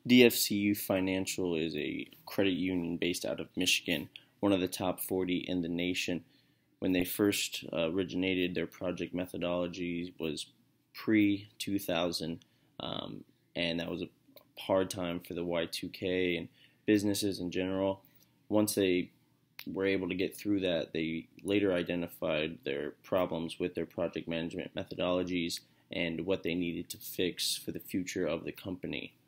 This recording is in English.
DFCU Financial is a credit union based out of Michigan, one of the top 40 in the nation. When they first originated, their project methodology was pre 2000, and that was a hard time for the Y2K and businesses in general. Once they were able to get through that, they later identified their problems with their project management methodologies and what they needed to fix for the future of the company.